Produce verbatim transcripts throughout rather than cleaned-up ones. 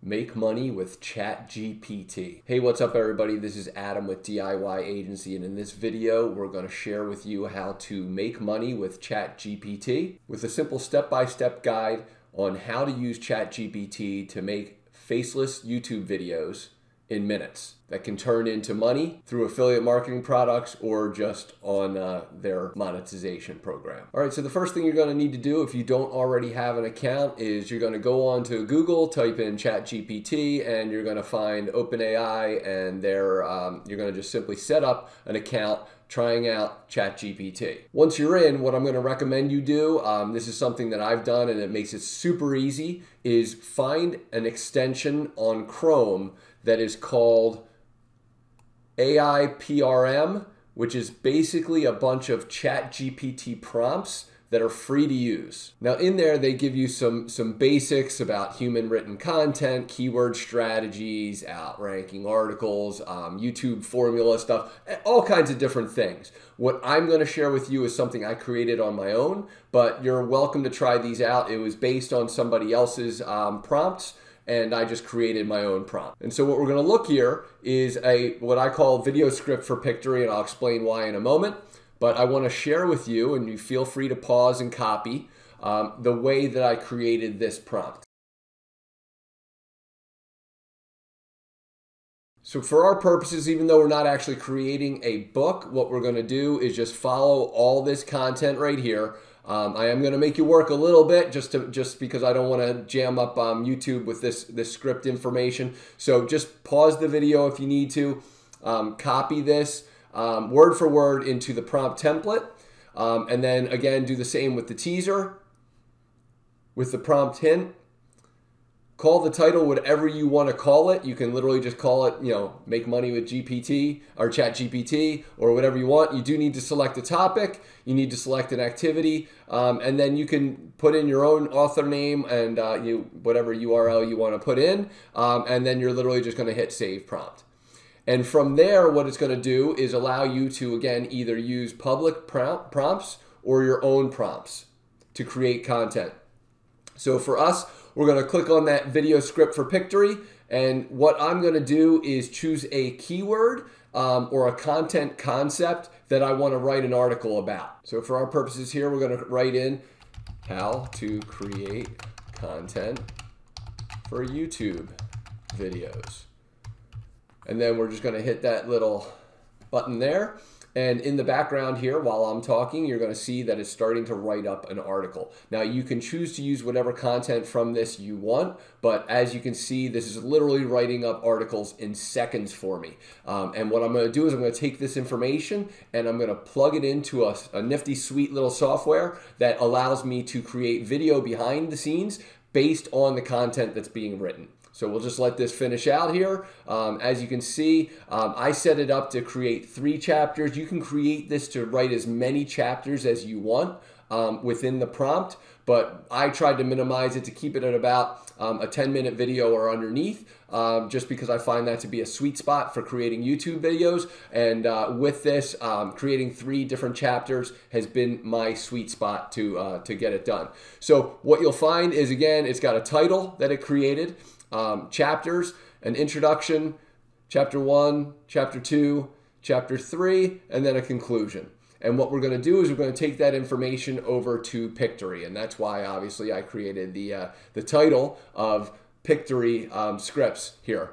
Make money with ChatGPT. Hey, what's up everybody? This is Adam with D I Y Agency, and in this video we're going to share with you how to make money with ChatGPT with a simple step-by-step guide on how to use ChatGPT to make faceless YouTube videos in minutes that can turn into money through affiliate marketing products or just on uh, their monetization program. All right, so the first thing you're going to need to do if you don't already have an account is you're going to go on to Google, type in ChatGPT, and you're going to find OpenAI, and there um, you're going to just simply set up an account trying out ChatGPT. Once you're in, what I'm going to recommend you do, um, this is something that I've done and it makes it super easy, is find an extension on Chrome that is called A I P R M, which is basically a bunch of ChatGPT prompts that are free to use. Now in there, they give you some, some basics about human written content, keyword strategies, outranking articles, um, YouTube formula stuff, all kinds of different things. What I'm gonna share with you is something I created on my own, but you're welcome to try these out. It was based on somebody else's um, prompts, and I just created my own prompt. And so what we're gonna look here is a what I call video script for Pictory, and I'll explain why in a moment. But I wanna share with you, and you feel free to pause and copy, um, the way that I created this prompt. So for our purposes, even though we're not actually creating a book, what we're gonna do is just follow all this content right here. Um, I am going to make you work a little bit just to just because I don't want to jam up um, YouTube with this this script information. So just pause the video if you need to. Um, copy this um, word for word into the prompt template, um, and then again do the same with the teaser, with the prompt hint. Call the title whatever you want to call it. You can literally just call it, you know, make money with G P T or ChatGPT or whatever you want. You do need to select a topic. You need to select an activity, um, and then you can put in your own author name and uh, you whatever U R L you want to put in, um, and then you're literally just going to hit save prompt. And from there, what it's going to do is allow you to again either use public prompt prompts or your own prompts to create content. So for us, we're going to click on that video script for Pictory, and what I'm going to do is choose a keyword um, or a content concept that I want to write an article about. So for our purposes here, we're going to write in how to create content for YouTube videos. And then we're just going to hit that little button there. And in the background here, while I'm talking, you're going to see that it's starting to write up an article. Now, you can choose to use whatever content from this you want, but as you can see, this is literally writing up articles in seconds for me. Um, and what I'm going to do is I'm going to take this information and I'm going to plug it into a, a nifty, sweet little software that allows me to create video behind the scenes based on the content that's being written. So we'll just let this finish out here. Um, as you can see, um, I set it up to create three chapters. You can create this to write as many chapters as you want um, within the prompt, but I tried to minimize it to keep it at about um, a ten minute video or underneath, um, just because I find that to be a sweet spot for creating YouTube videos. And uh, with this, um, creating three different chapters has been my sweet spot to, uh, to get it done. So what you'll find is, again, it's got a title that it created, Um, chapters, an introduction, chapter one, chapter two, chapter three, and then a conclusion. And what we're going to do is we're going to take that information over to Pictory, and that's why obviously I created the uh, the title of Pictory um, scripts here.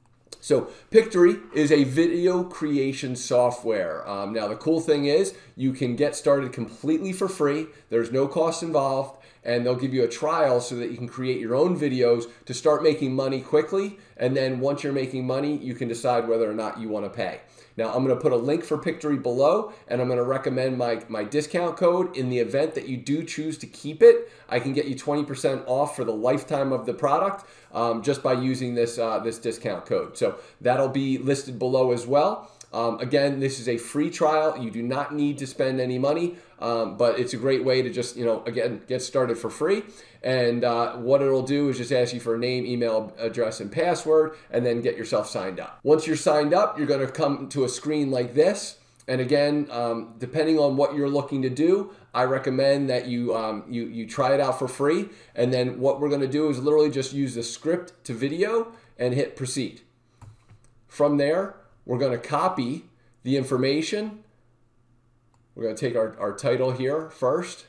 So Pictory is a video creation software. Um, now the cool thing is you can get started completely for free. There's no cost involved, and they'll give you a trial so that you can create your own videos to start making money quickly. And then once you're making money, you can decide whether or not you want to pay. Now I'm going to put a link for Pictory below, and I'm going to recommend my, my discount code. In the event that you do choose to keep it, I can get you twenty percent off for the lifetime of the product um, just by using this, uh, this discount code. So that'll be listed below as well. Um, again, this is a free trial. You do not need to spend any money, um, but it's a great way to just, you know, again, get started for free. And uh, what it'll do is just ask you for a name, email address, and password, and then get yourself signed up. Once you're signed up, you're going to come to a screen like this. And again, um, depending on what you're looking to do, I recommend that you, um, you, you try it out for free. And then what we're going to do is literally just use the script to video and hit proceed. From there, we're going to copy the information. We're going to take our, our title here first.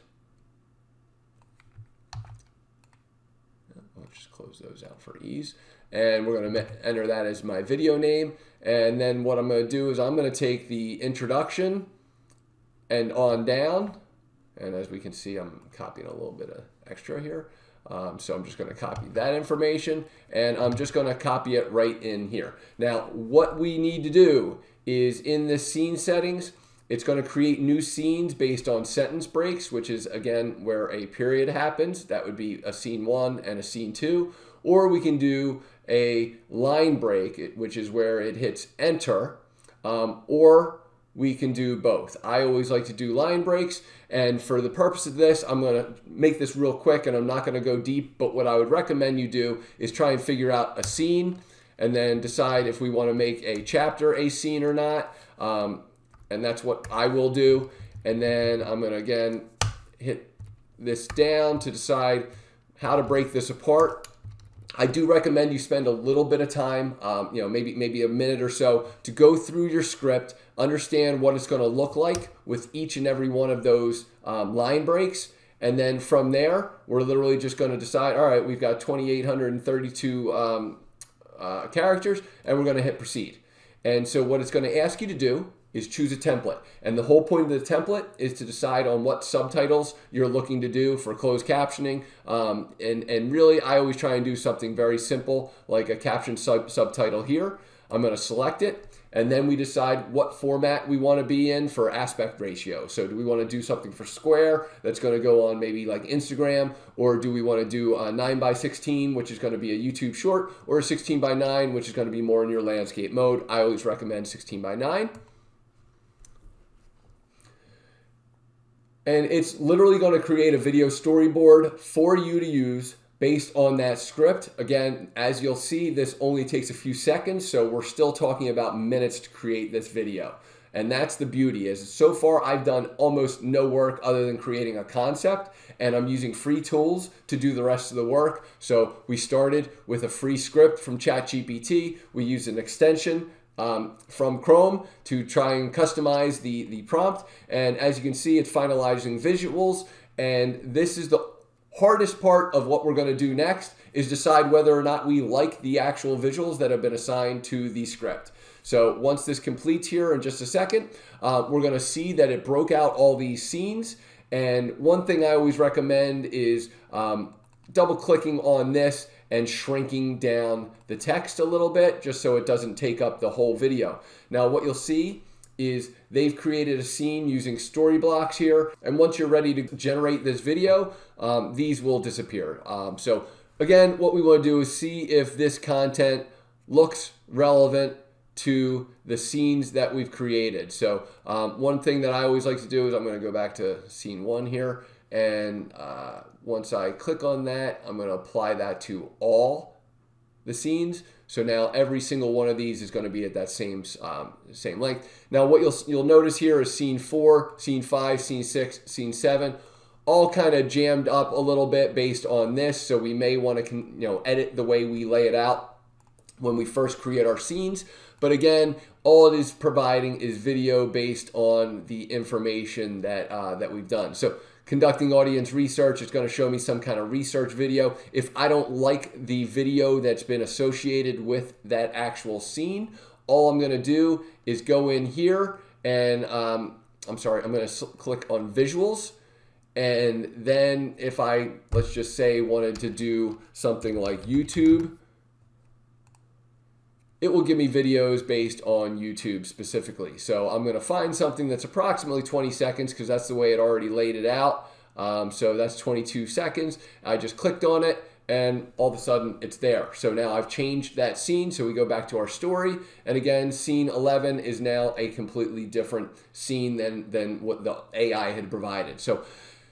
I'll just close those out for ease. And we're going to enter that as my video name. And then what I'm going to do is I'm going to take the introduction and on down. And as we can see, I'm copying a little bit of extra here. Um, so I'm just going to copy that information, and I'm just going to copy it right in here. Now, what we need to do is in this scene settings, it's going to create new scenes based on sentence breaks, which is, again, where a period happens. That would be a scene one and a scene two. Or we can do a line break, which is where it hits enter, um, or we can do both. I always like to do line breaks, and for the purpose of this, I'm going to make this real quick, and I'm not going to go deep, but what I would recommend you do is try and figure out a scene, and then decide if we want to make a chapter a scene or not, um, and that's what I will do. And then I'm going to, again, hit this down to decide how to break this apart. I do recommend you spend a little bit of time, um, you know, maybe maybe a minute or so, to go through your script, understand what it's going to look like with each and every one of those um, line breaks, and then from there, we're literally just going to decide, all right, we've got two thousand eight hundred thirty-two um, uh, characters, and we're going to hit proceed. And so what it's going to ask you to do is choose a template. And the whole point of the template is to decide on what subtitles you're looking to do for closed captioning. Um, and, and really, I always try and do something very simple, like a caption sub subtitle here. I'm going to select it, and then we decide what format we want to be in for aspect ratio. So do we want to do something for square that's going to go on maybe like Instagram, or do we want to do a nine by sixteen, which is going to be a YouTube short, or a sixteen by nine, which is going to be more in your landscape mode? I always recommend sixteen by nine. And it's literally going to create a video storyboard for you to use based on that script. Again, as you'll see, this only takes a few seconds, so we're still talking about minutes to create this video. And that's the beauty, is so far I've done almost no work other than creating a concept, and I'm using free tools to do the rest of the work. So we started with a free script from ChatGPT. We used an extension Um, from Chrome to try and customize the, the prompt. And as you can see, it's finalizing visuals. And this is the hardest part of what we're going to do next, is decide whether or not we like the actual visuals that have been assigned to the script. So once this completes here in just a second, uh, we're going to see that it broke out all these scenes. And one thing I always recommend is um, double clicking on this and shrinking down the text a little bit, just so it doesn't take up the whole video. Now what you'll see is they've created a scene using story blocks here, and once you're ready to generate this video, um, these will disappear. Um, so again, what we want to do is see if this content looks relevant to the scenes that we've created. So um, one thing that I always like to do is I'm going to go back to scene one here, and uh, once I click on that, I'm going to apply that to all the scenes. So now every single one of these is going to be at that same um, same length. Now what you'll you'll notice here is scene four, scene five, scene six, scene seven, all kind of jammed up a little bit based on this. So we may want to you know edit the way we lay it out when we first create our scenes. But again, all it is providing is video based on the information that uh, that we've done. So conducting audience research, it's going to show me some kind of research video. If I don't like the video that's been associated with that actual scene, all I'm going to do is go in here and, um, I'm sorry, I'm going to click on visuals. And then if I, let's just say, wanted to do something like YouTube, it will give me videos based on YouTube specifically. So I'm going to find something that's approximately twenty seconds, because that's the way it already laid it out. Um, so that's twenty-two seconds. I just clicked on it, and all of a sudden it's there. So now I've changed that scene. So we go back to our story, and again, scene eleven is now a completely different scene than, than what the A I had provided. So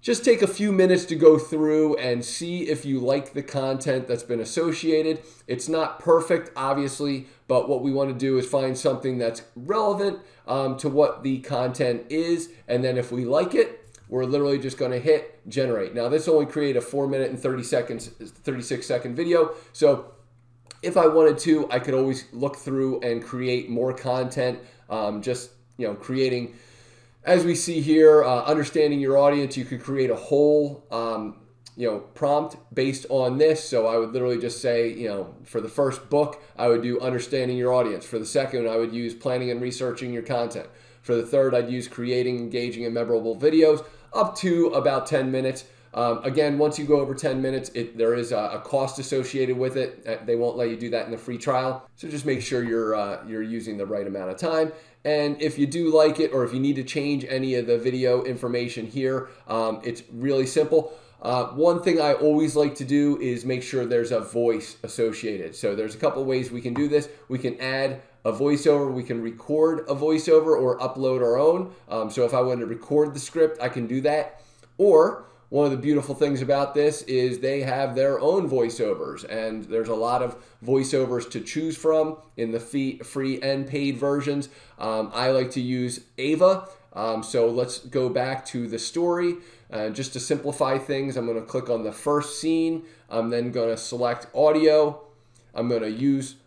just take a few minutes to go through and see if you like the content that's been associated. It's not perfect, obviously, but what we want to do is find something that's relevant um, to what the content is. And then if we like it, we're literally just going to hit generate. Now, this only created a four minute and thirty seconds, thirty-six second video. So if I wanted to, I could always look through and create more content, um, just, you know, creating. As we see here, uh, understanding your audience, you could create a whole um, you know, prompt based on this. So I would literally just say, you know, for the first book, I would do understanding your audience. For the second, I would use planning and researching your content. For the third, I'd use creating engaging and memorable videos, up to about ten minutes. Um, again, once you go over ten minutes, it, there is a, a cost associated with it. They won't let you do that in the free trial. So just make sure you're, uh, you're using the right amount of time. And if you do like it, or if you need to change any of the video information here, um, it's really simple. Uh, one thing I always like to do is make sure there's a voice associated. So there's a couple ways we can do this. We can add a voiceover, we can record a voiceover or upload our own. Um, so if I wanted to record the script, I can do that. Or one of the beautiful things about this is they have their own voiceovers, and there's a lot of voiceovers to choose from in the fee, free and paid versions. Um, I like to use Ava. Um, so let's go back to the story. Uh, just to simplify things, I'm going to click on the first scene. I'm then going to select audio. I'm going to use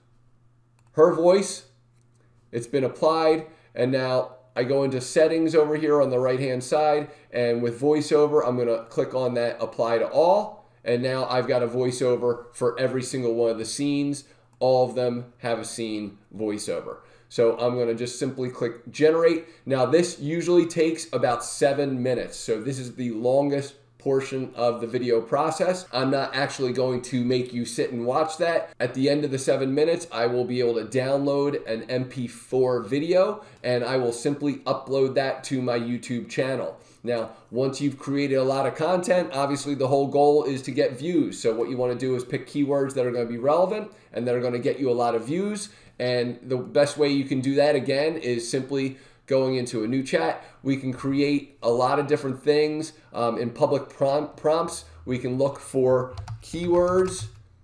her voice. It's been applied, and now I go into settings over here on the right hand side, and with voiceover, I'm going to click on that apply to all, and now I've got a voiceover for every single one of the scenes. All of them have a scene voiceover. So I'm going to just simply click generate. Now this usually takes about seven minutes. So this is the longest portion of the video process. I'm not actually going to make you sit and watch that. At the end of the seven minutes, I will be able to download an M P four video, and I will simply upload that to my YouTube channel. Now, once you've created a lot of content, obviously the whole goal is to get views. So what you want to do is pick keywords that are going to be relevant and that are going to get you a lot of views. And the best way you can do that, again, is simply going into a new chat. We can create a lot of different things um, in public prompt prompts. We can look for keywords.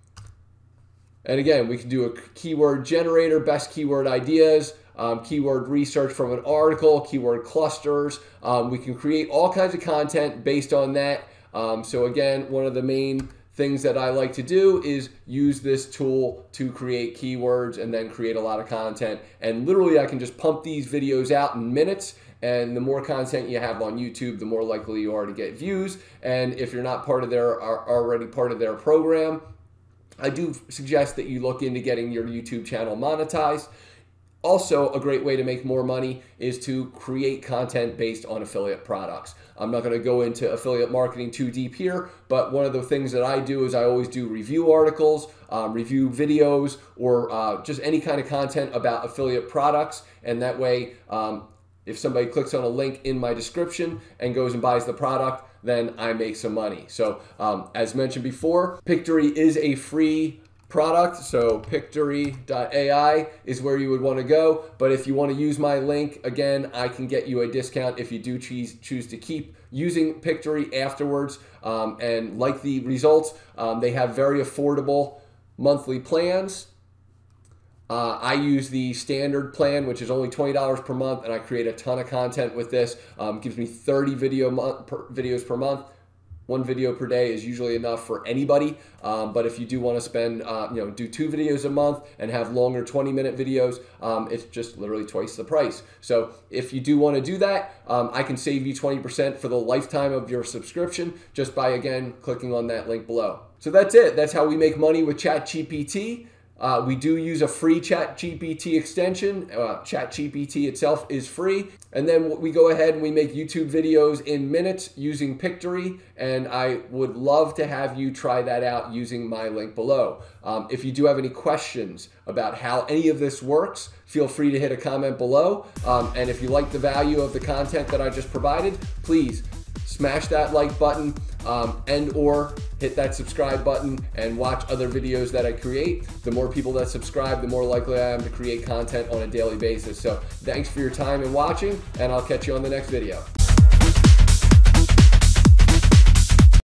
And again, we can do a keyword generator, best keyword ideas, um, keyword research from an article, keyword clusters. Um, we can create all kinds of content based on that. Um, so again, one of the main things that I like to do is use this tool to create keywords and then create a lot of content. And literally I can just pump these videos out in minutes, and the more content you have on YouTube, the more likely you are to get views. And if you're not part of their, are already part of their program, I do suggest that you look into getting your YouTube channel monetized. Also, a great way to make more money is to create content based on affiliate products. I'm not going to go into affiliate marketing too deep here, but one of the things that I do is I always do review articles, um, review videos, or uh, just any kind of content about affiliate products. And that way, um, if somebody clicks on a link in my description and goes and buys the product, then I make some money. So um, as mentioned before, Pictory is a free product, so pictory dot A I is where you would want to go. But if you want to use my link, again, I can get you a discount if you do choose choose to keep using Pictory afterwards um, and like the results. Um, they have very affordable monthly plans. Uh, I use the standard plan, which is only twenty dollars per month, and I create a ton of content with this. Um, gives me thirty video month, per, videos per month. One video per day is usually enough for anybody, um, but if you do want to spend, uh, you know, do two videos a month and have longer twenty minute videos, um, it's just literally twice the price. So if you do want to do that, um, I can save you twenty percent for the lifetime of your subscription just by, again, clicking on that link below. So that's it. That's how we make money with ChatGPT. Uh, we do use a free ChatGPT extension. Uh, ChatGPT itself is free. And then we go ahead and we make YouTube videos in minutes using Pictory. And I would love to have you try that out using my link below. Um, if you do have any questions about how any of this works, feel free to hit a comment below. Um, and if you like the value of the content that I just provided, please smash that like button um, and or hit that subscribe button and watch other videos that I create. The more people that subscribe, the more likely I am to create content on a daily basis. So thanks for your time and watching, and I'll catch you on the next video.